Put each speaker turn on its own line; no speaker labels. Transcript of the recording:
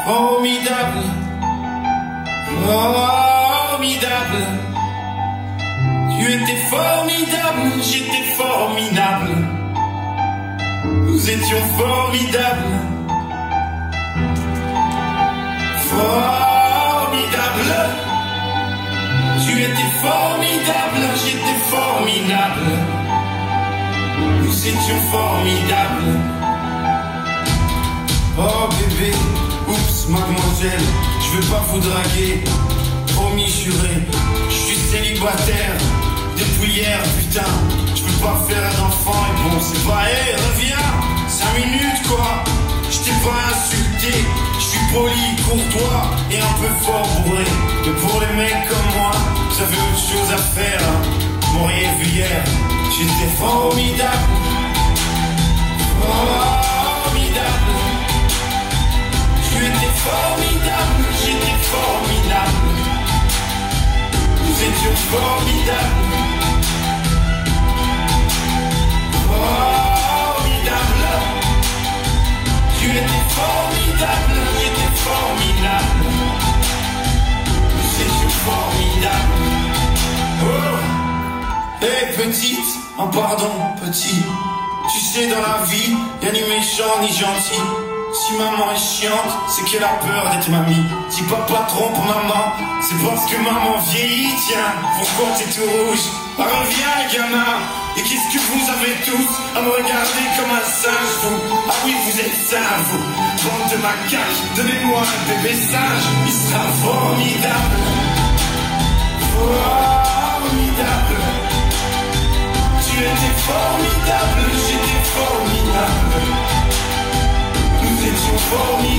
Formidable, formidable. Tu étais formidable, j'étais formidable. Nous étions formidables. Formidable. Tu étais formidable, j'étais formidable. Nous étions formidables. Oh bébé, oups mademoiselle, je veux pas vous draguer. Promis juré, je suis célibataire depuis hier, putain. Je peux pas faire d'enfant et bon c'est pas, hey, reviens, 5 minutes quoi. Je t'ai pas insulté, je suis poli, courtois et un peu fort bourré. Mais pour les mecs comme moi, vous avez autre chose à faire, hein. Vous m'auriez vu hier, j'étais formidable. Formidable. Tu étais formidable, j'étais formidable. Nous étions formidables. Formidable. Tu étais formidable, j'étais formidable. Nous étions formidables. Oh. Hey petite, oh pardon petit. Tu sais dans la vie, y'a ni méchant ni gentil. Si maman est chiante, c'est qu'elle a peur d'être mamie. Si papa trompe maman, c'est parce que maman vieillit. Tiens, pourquoi t'es tout rouge? Ah, reviens gamin. Et qu'est-ce que vous avez tous à me regarder comme un singe vous? Ah oui vous êtes singe vous. Bande de macaques, donnez-moi un bébé singe. Il sera formidable. Formidable. Tu étais formidable, j'étais formidable. Nous étions formidables.